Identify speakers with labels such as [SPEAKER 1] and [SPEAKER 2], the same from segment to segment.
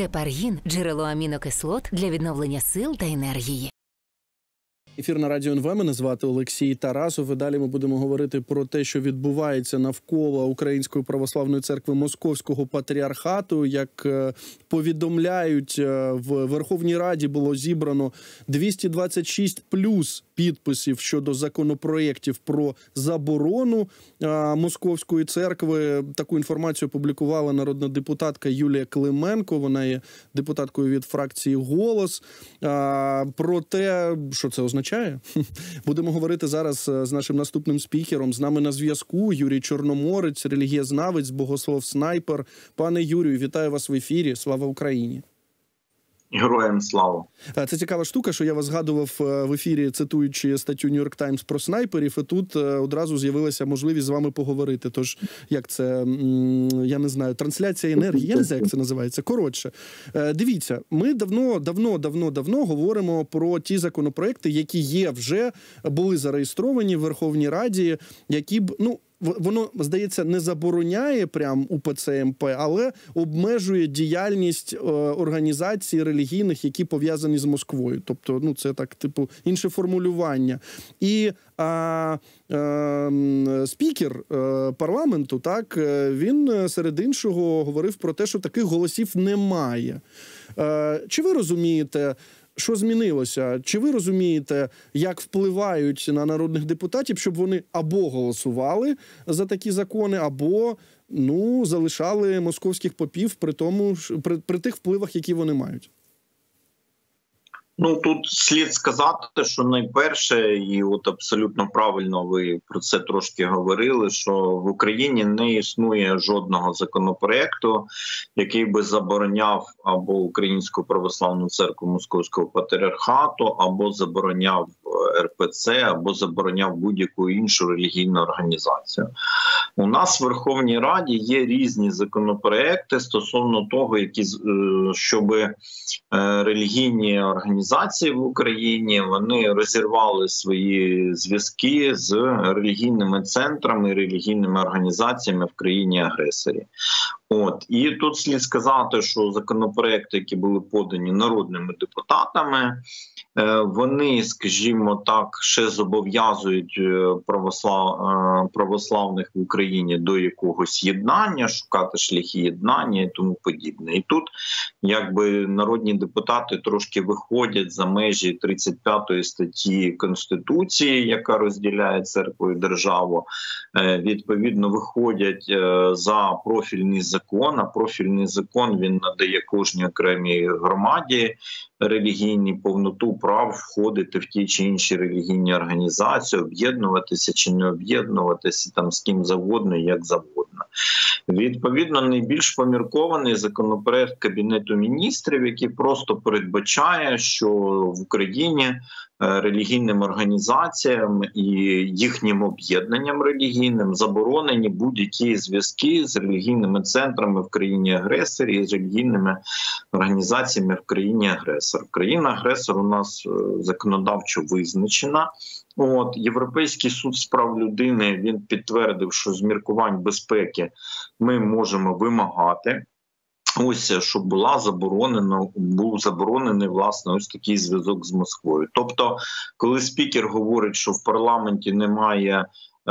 [SPEAKER 1] Гепаргін – джерело амінокислот для відновлення сил та енергії.
[SPEAKER 2] Ефір на Радіо НВ. Мене звати Олексій Тарасов. І далі ми будемо говорити про те, що відбувається навколо Української православної церкви Московського патріархату. Як повідомляють, в Верховній Раді було зібрано 226 плюс підписів щодо законопроєктів про заборону Московської церкви. Таку інформацію опублікувала народна депутатка Юлія Клименко. Вона є депутаткою від фракції «Голос». Про те, що це означає, будемо говорити зараз з нашим наступним спікером. З нами на зв'язку Юрій Чорноморець, релігієзнавець, богослов-снайпер. Пане Юрію, вітаю вас в ефірі. Слава Україні!
[SPEAKER 3] Героям слава!
[SPEAKER 2] Це цікава штука, що я вас згадував в ефірі, цитуючи статтю New York Times про снайперів, і тут одразу з'явилася можливість з вами поговорити. Тож, як це, я не знаю, трансляція енергії, я не знаю, як це називається. Коротше, дивіться, ми давно говоримо про ті законопроекти, які є вже, були зареєстровані в Верховній Раді, які б, воно, здається, не забороняє прям УПЦ МП, але обмежує діяльність організацій релігійних, які пов'язані з Москвою. Тобто, це так, типу, інше формулювання. І спікер парламенту, так, він серед іншого говорив про те, що таких голосів немає. Чи ви розумієте, що змінилося? Чи ви розумієте, як впливають на народних депутатів, щоб вони або голосували за такі закони, або, залишали московських попів при тих впливах, які вони мають?
[SPEAKER 3] Тут слід сказати, що найперше, і от абсолютно правильно ви про це трошки говорили, що в Україні не існує жодного законопроекту, який би забороняв або Українську православну церкву Московського патріархату, або забороняв РПЦ, або забороняв будь-яку іншу релігійну організацію. У нас в Верховній Раді є різні законопроекти стосовно того, щоб релігійні організації в Україні, вони розірвали свої зв'язки з релігійними центрами, релігійними організаціями в країні-агресорі. І тут слід сказати, що законопроекти, які були подані народними депутатами, вони, скажімо так, ще зобов'язують православних в Україні до якогось єднання, шукати шляхи єднання і тому подібне. І тут, народні депутати трошки виходять за межі 35-ї статті Конституції, яка розділяє церкву і державу, відповідно виходять за профільний закон, а профільний закон, він надає кожній окремій громаді релігійній повноту прав входити в ті чи інші релігійні організації, об'єднуватися чи не об'єднуватися там з ким завгодно, як завгодно. Відповідно, найбільш поміркований законопроект Кабінету міністрів, який просто передбачає, що в Україні релігійним організаціям і їхнім об'єднанням релігійним заборонені будь-які зв'язки з релігійними центрами в країні-агресорі і з релігійними організаціями в країні-агресор. Країна-агресор у нас законодавчо визначена. Європейський суд з прав людини, він підтвердив, що з міркувань безпеки ми можемо вимагати, щоб був заборонений, власне, ось такий зв'язок з Москвою. Тобто, коли спікер говорить, що в парламенті немає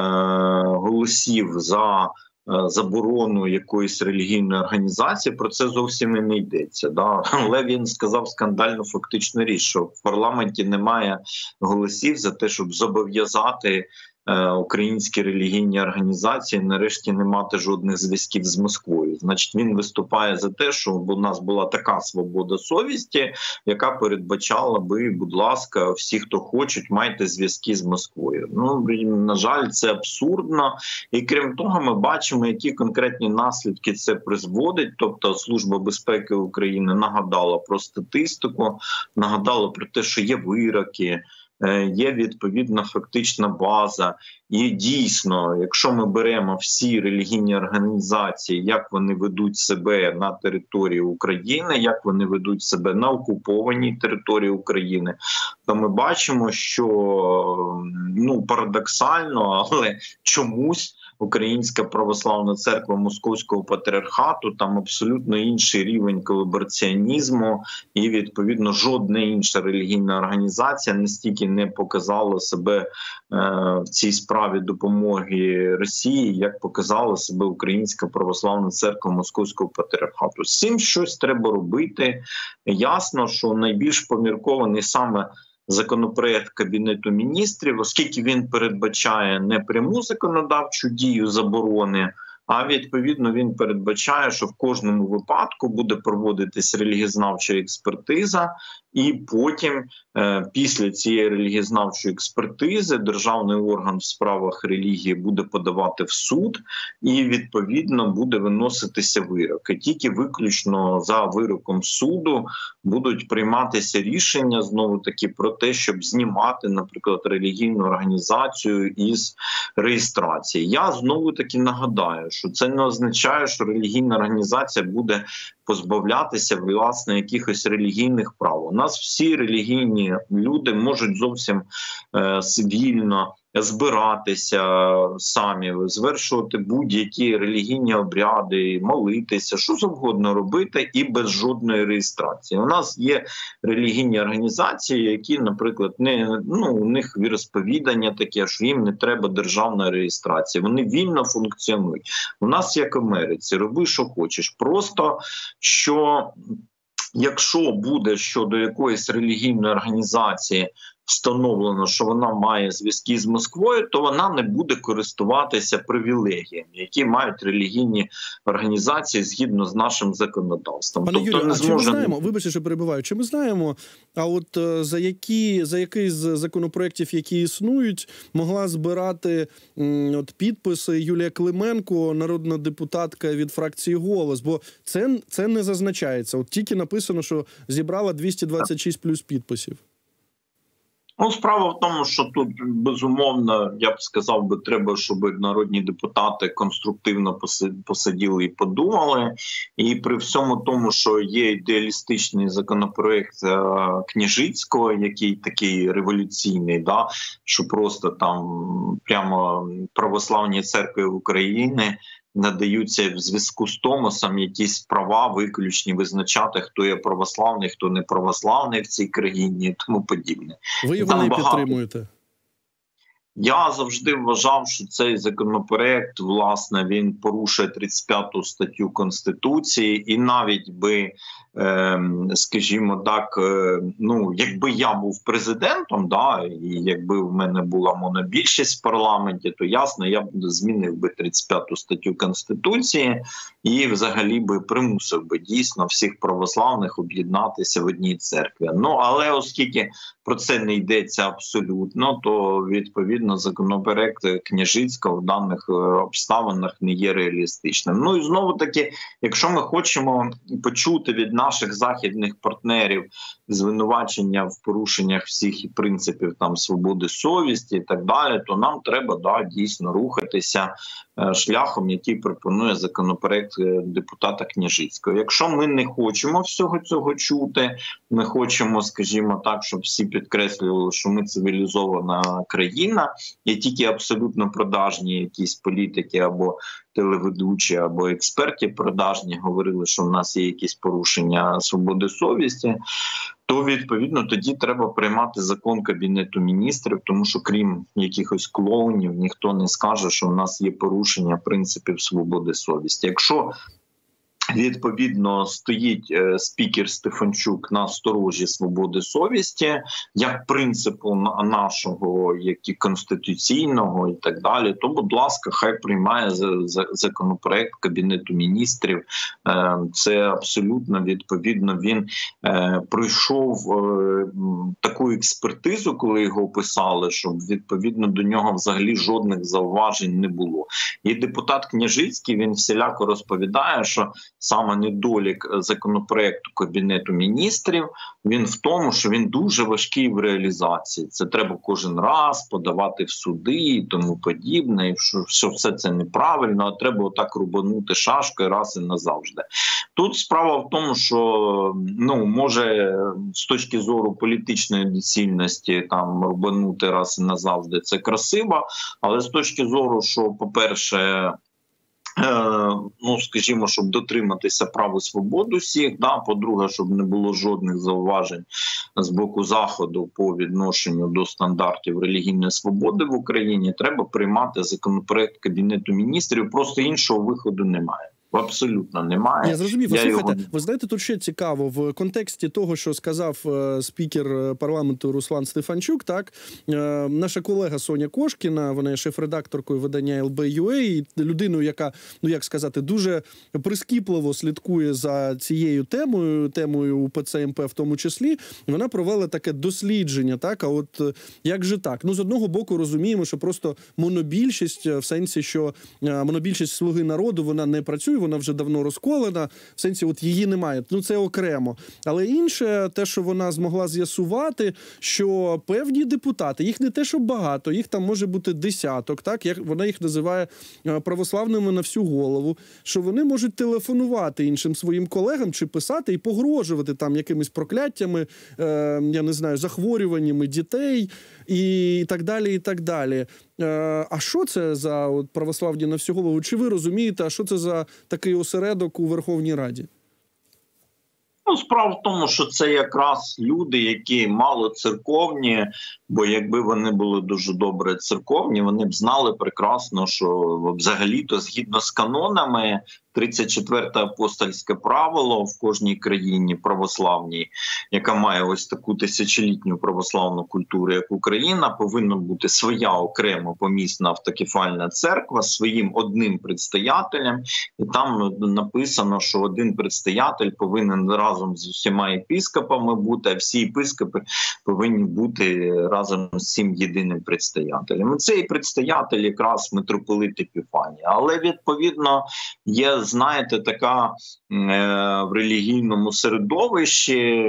[SPEAKER 3] голосів за заборону якоїсь релігійної організації, про це зовсім і не йдеться. Але він сказав скандальну фактичну річ, що в парламенті немає голосів за те, щоб зобов'язати українські релігійні організації нарешті не мати жодних зв'язків з Москвою. Значить, він виступає за те, щоб у нас була така свобода совісті, яка передбачала би, будь ласка, всі, хто хочуть, майте зв'язки з Москвою. На жаль, це абсурдно. І крім того, ми бачимо, які конкретні наслідки це призводить. Тобто Служба безпеки України нагадала про статистику, нагадала про те, що є вироки, є відповідна фактична база. І дійсно, якщо ми беремо всі релігійні організації, як вони ведуть себе на території України, як вони ведуть себе на окупованій території України, то ми бачимо, що парадоксально, але чомусь Українська православна церква Московського патріархату, там абсолютно інший рівень колабораціонізму, і відповідно жодна інша релігійна організація настільки не показала себе в цій справі допомоги Росії, як показала себе Українська православна церква Московського патріархату. З цим щось треба робити. Ясно, що найбільш поміркований саме законопроект Кабінету міністрів, оскільки він передбачає не пряму законодавчу дію заборони, а відповідно він передбачає, що в кожному випадку буде проводитись релігієзнавча експертиза, і потім після цієї релігієзнавчої експертизи державний орган в справах релігії буде подавати в суд і відповідно буде виноситися вирок. І тільки виключно за вироком суду будуть прийматися рішення знову таки про те, щоб знімати, наприклад, релігійну організацію із реєстрації. Я знову таки нагадаю, що це не означає, що релігійна організація буде позбавлятися власне якихось релігійних прав. У нас всі релігійні люди можуть зовсім вільно збиратися самі, звершувати будь-які релігійні обряди, молитися, що завгодно робити і без жодної реєстрації. У нас є релігійні організації, які, наприклад, у них віросповідання таке, що їм не треба державна реєстрація. Вони вільно функціонують. У нас, як в Америці, роби, що хочеш. Просто, що якщо буде щодо якоїсь релігійної організації встановлено, що вона має зв'язки з Москвою, то вона не буде користуватися привілегіями, які мають релігійні організації згідно з нашим законодавством.
[SPEAKER 2] Пане Юрію, чи ми знаємо, вибачте, що перебиваю, чи ми знаємо, а от за який з законопроєктів, які існують, могла збирати підписи Юлія Клименко, народна депутатка від фракції «Голос», бо це не зазначається. От тільки написано, що зібрала 226 плюс підписів.
[SPEAKER 3] Справа в тому, що тут, безумовно, я б сказав би, треба, щоб народні депутати конструктивно посиділи і подумали. І при всьому тому, що є ідеалістичний законопроект Княжицького, який такий революційний, що просто там прямо православній церкві України надаються в зв'язку з Томосом якісь права виключні визначати, хто є православний, хто не православний в цій країні і тому подібне.
[SPEAKER 2] Ви його не підтримуєте?
[SPEAKER 3] Я завжди вважав, що цей законопроект, власне, він порушує 35-ту статтю Конституції, і навіть би, скажімо так, якби я був президентом, і якби в мене була монобільшість в парламенті, то ясно, я б змінив би 35-ту статтю Конституції і взагалі би примусив би дійсно всіх православних об'єднатися в одній церкві. Але оскільки про це не йдеться абсолютно, то відповідно законопроект Княжицького в даних обставинах не є реалістичним. І знову таки, якщо ми хочемо почути від наших західних партнерів звинувачення в порушеннях всіх принципів свободи совісті і так далі, то нам треба дійсно рухатися шляхом, який пропонує законопроект депутата Княжицького. Якщо ми не хочемо всього цього чути, ми хочемо, скажімо так, щоб всі підкреслювали, що ми цивілізована країна, і тільки абсолютно продажні якісь політики або телеведучі, або експерти продажні говорили, що в нас є якісь порушення свободи совісті, то відповідно тоді треба приймати закон Кабінету міністрів, тому що крім якихось клоунів ніхто не скаже, що в нас є порушення принципів свободи совісті. Якщо відповідно стоїть спікер Стефанчук на сторожі свободи совісті, як принципу нашого, як і конституційного і так далі, то, будь ласка, хай приймає законопроект Кабінету міністрів. Це абсолютно відповідно. Він пройшов таку експертизу, коли його описали, щоб відповідно до нього взагалі жодних зауважень не було. І депутат Княжицький, він всіляко розповідає, що саме недолік законопроекту Кабінету міністрів, він в тому, що він дуже важкий в реалізації. Це треба кожен раз подавати в суди і тому подібне, і що все це неправильно, а треба отак рубанути шашкою раз і назавжди. Тут справа в тому, що може з точки зору політичної доцільності там рубанути раз і назавжди це красиво, але з точки зору, що, по-перше, скажімо, щоб дотриматися прав і свобод усіх, по-друге, щоб не було жодних зауважень з боку Заходу по відношенню до стандартів релігійної свободи в Україні, треба приймати законопроект Кабінету міністрів, просто іншого виходу немає. Абсолютно немає.
[SPEAKER 2] Я зрозумів. Ви знаєте, тут ще цікаво, в контексті того, що сказав спікер парламенту Руслан Стефанчук, так, наша колега Соня Кошкіна, вона є шеф-редакторкою видання LB.UA, людиною, яка, дуже прискіпливо слідкує за цією темою УПЦ МП в тому числі, вона провела таке дослідження, так, а от як же так? З одного боку розуміємо, що просто монобільшість, в сенсі, що монобільшість «Слуги народу», вона не працює, вона вже давно розколена, в сенсі от її немає, це окремо. Але інше, те, що вона змогла з'ясувати, що певні депутати, їх не те, що багато, їх там може бути десяток, так, вона їх називає православними на всю голову, що вони можуть телефонувати іншим своїм колегам чи писати і погрожувати там якимись прокляттями, захворюваннями дітей і так далі, і так далі. А що це за православні на всю голову? Чи ви розумієте, а що це за такий осередок у Верховній Раді?
[SPEAKER 3] Справа в тому, що це якраз люди, які мало церковні, бо якби вони були дуже добре церковні, вони б знали прекрасно, що взагалі-то згідно з канонами 34-те апостольське правило в кожній країні православній, яка має ось таку тисячолітню православну культуру, як Україна, повинна бути своя окремо помісна автокефальна церква з своїм одним предстоятелем. І там написано, що один предстоятель повинен разом з усіма єпископами бути, а всі єпископи повинні бути разом з цим єдиним предстоятелем. І цей предстоятель якраз митрополит Епіфаній. Але, відповідно, є, знаєте, така в релігійному середовищі,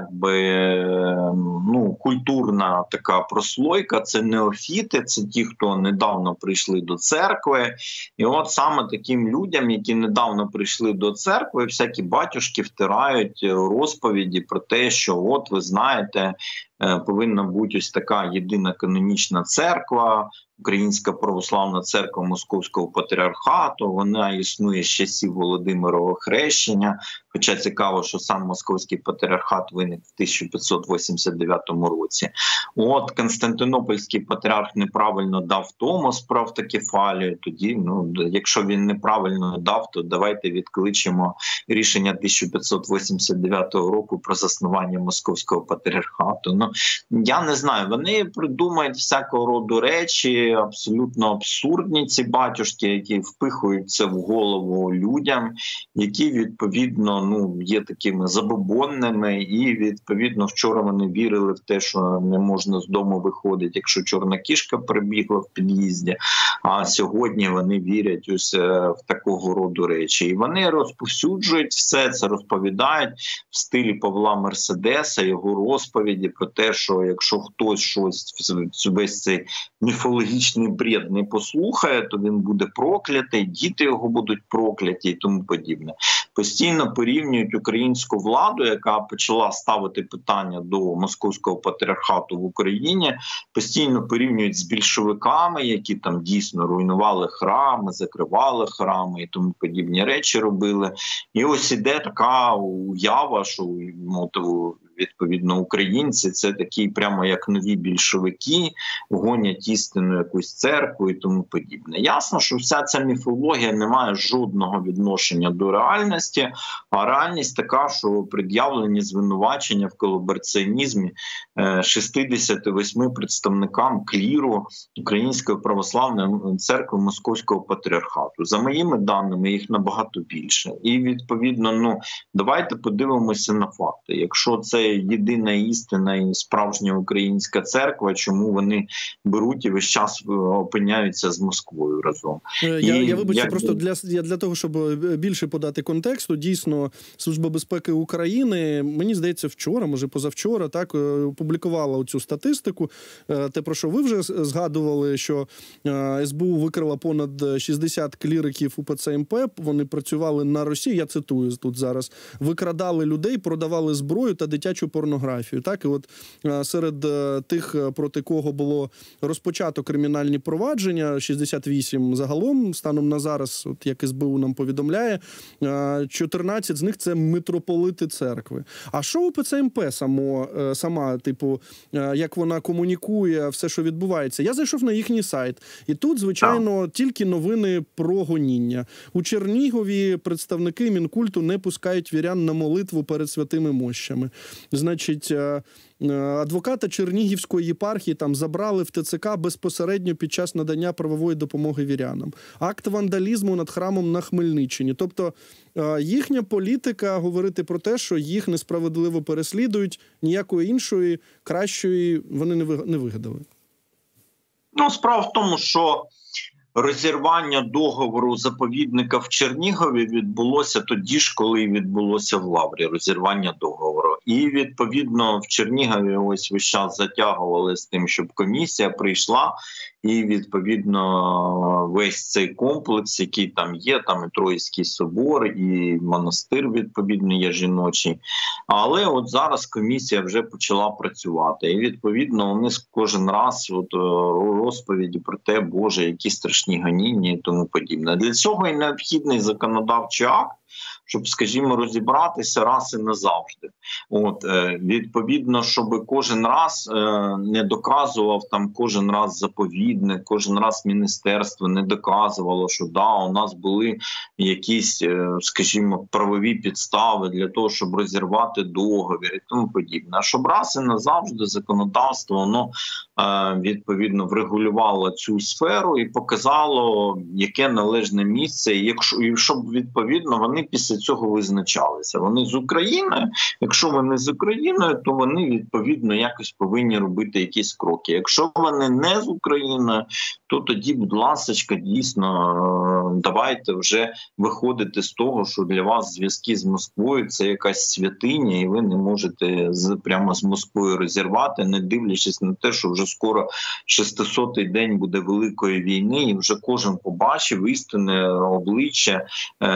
[SPEAKER 3] культурна така прослойка, це неофіти, це ті, хто недавно прийшли до церкви. І от саме таким людям, які недавно прийшли до церкви, всякі батюшки втирають розповіді про те, що от, ви знаєте, повинна бути ось така єдина канонічна церква, Українська православна церква Московського патріархату, вона існує з часів Володимирового хрещення, хоча цікаво, що сам Московський патріархат виник в 1589 році. От Константинопольський патріарх неправильно дав Томос про автокефалію, тоді, якщо він неправильно дав, то давайте відкличемо рішення 1589 року про заснування Московського патріархату. Я не знаю, вони придумають всякого роду речі, абсолютно абсурдні ці батюшки, які впихують це в голову людям, які, відповідно, є такими забобонними, і, відповідно, вчора вони вірили в те, що не можна з дому виходити, якщо чорна кішка прибігла в під'їзді, а сьогодні вони вірять ось в такого роду речі. І вони розповсюджують все це, розповідають в стилі Павла Мерседеса, його розповіді про те, що якщо хтось щось, весь цей міфологічний бред не послухає, то він буде проклятий, діти його будуть прокляті і тому подібне. Постійно порівнюють українську владу, яка почала ставити питання до Московського патріархату в Україні, постійно порівнюють з більшовиками, які там дійсно руйнували храми, закривали храми і тому подібні речі робили. І ось іде така уява, що відповідно українці це такі прямо як нові більшовики, гонять істинну якусь церкву і тому подібне. Ясно, що вся ця міфологія не має жодного відношення до реальності, а реальність така, що пред'явлені звинувачення в колабораціонізмі 68 представникам кліру Української православної церкви Московського патріархату. За моїми даними, їх набагато більше. І відповідно, давайте подивимося на факти. Якщо цей єдина істина і справжня українська церква, чому вони беруть і весь час опиняються з Москвою разом.
[SPEAKER 2] Я вибачте, просто для того, щоб більше подати контексту, дійсно, Служба безпеки України, мені здається, вчора, може позавчора, так, опублікувала цю статистику. Те, про що ви вже згадували, що СБУ викрила понад 60 кліриків УПЦ МП, вони працювали на Росії, я цитую тут зараз, викрадали людей, продавали зброю та дитячу порнографію. Так, і от серед тих, проти кого було розпочато кримінальні провадження, 68 загалом, станом на зараз, от як СБУ нам повідомляє, 14 з них – це митрополити церкви. А що УПЦ МП сама, типу, як вона комунікує, все, що відбувається? Я зайшов на їхній сайт, і тут, звичайно, тільки новини про гоніння. У Чернігові представники Мінкульту не пускають вірян на молитву перед святими мощами. Значить, адвоката Чернігівської єпархії там забрали в ТЦК безпосередньо під час надання правової допомоги вірянам. Акт вандалізму над храмом на Хмельниччині. Тобто їхня політика говорити про те, що їх несправедливо переслідують, ніякої іншої, кращої вони не вигадали.
[SPEAKER 3] Ну, справа в тому, що розірвання договору заповідника в Чернігові відбулося тоді ж, коли відбулося в Лаврі, розірвання договору. І, відповідно, в Чернігові ось весь час затягували з тим, щоб комісія прийшла, і, відповідно, весь цей комплекс, який там є, там і Троїцький собор, і монастир, відповідно, є жіночий. Але от зараз комісія вже почала працювати. І, відповідно, вони кожен раз от розповіді про те, Боже, які страшні гоніння і тому подібне. Для цього і необхідний законодавчий акт, щоб, скажімо, розібратися раз і назавжди. От, відповідно, щоб кожен раз не доказував, там кожен раз заповідник, кожен раз міністерство не доказувало, що да, у нас були якісь, скажімо, правові підстави для того, щоб розірвати договір і тому подібне. А щоб раз і назавжди законодавство, воно відповідно врегулювало цю сферу і показало, яке належне місце, і щоб відповідно вони після цього визначалися. Вони з Україною, якщо вони з Україною, то вони відповідно якось повинні робити якісь кроки. Якщо вони не з Україною, то тоді, будь ласка, дійсно, давайте вже виходити з того, що для вас зв'язки з Москвою – це якась святиня, і ви не можете прямо з Москвою розірвати, не дивлячись на те, що вже скоро 600-й день буде Великої війни, і вже кожен побачив істинне обличчя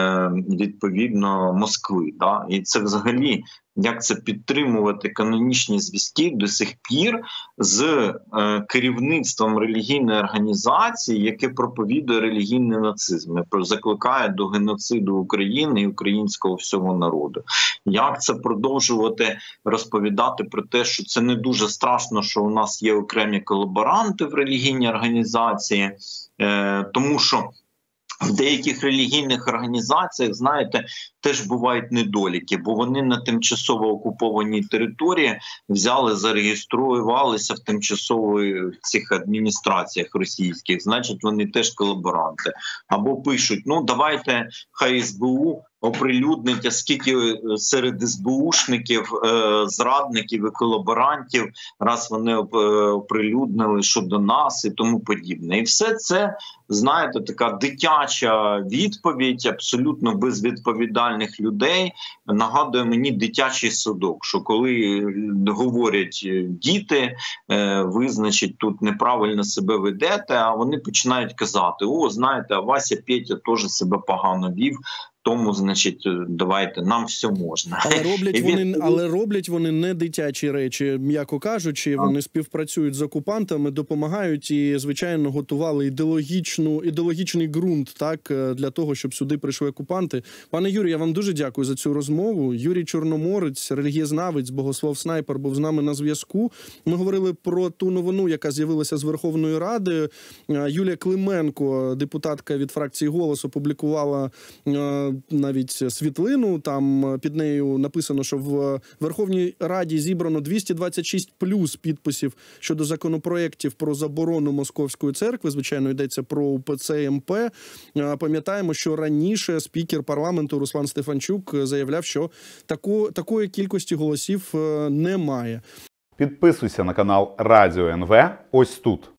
[SPEAKER 3] відповідно Москви. Да? І це взагалі, як це підтримувати канонічні зв'язки до сих пір з керівництвом релігійної організації, яке проповідує релігійний нацизм, закликає до геноциду України і українського всього народу. Як це продовжувати розповідати про те, що це не дуже страшно, що у нас є окремі колаборанти в релігійній організації, тому що в деяких релігійних організаціях, знаєте, теж бувають недоліки, бо вони на тимчасово окупованій території взяли, зареєструвалися в тимчасових цих адміністраціях російських, значить вони теж колаборанти. Або пишуть, ну давайте хай СБУ оприлюднить, а скільки серед СБУшників, зрадників і колаборантів, раз вони оприлюднили щодо нас і тому подібне. І все це, знаєте, така дитяча відповідь, абсолютно безвідповідальних людей, нагадує мені дитячий садок, що коли говорять діти, ви, значить, тут неправильно себе ведете, а вони починають казати, о, знаєте, а Вася, Петя теж себе погано вів, тому, значить, давайте, нам все можна.
[SPEAKER 2] Але роблять вони не дитячі речі, м'яко кажучи, вони співпрацюють з окупантами, допомагають і, звичайно, готували ідеологічний ґрунт, так, для того, щоб сюди прийшли окупанти. Пане Юрію, я вам дуже дякую за цю розмову. Юрій Чорноморець, релігієзнавець, богослов-снайпер, був з нами на зв'язку. Ми говорили про ту новину, яка з'явилася з Верховної Ради. Юлія Клименко, депутатка від фракції «Голос», опублікувала навіть світлину, там під нею написано, що в Верховній Раді зібрано 226 плюс підписів щодо законопроєктів про заборону Московської церкви. Звичайно, йдеться про УПЦ МП. Пам'ятаємо, що раніше спікер парламенту Руслан Стефанчук заявляв, що такої кількості голосів немає.
[SPEAKER 4] Підписуйся на канал Радіо НВ ось тут.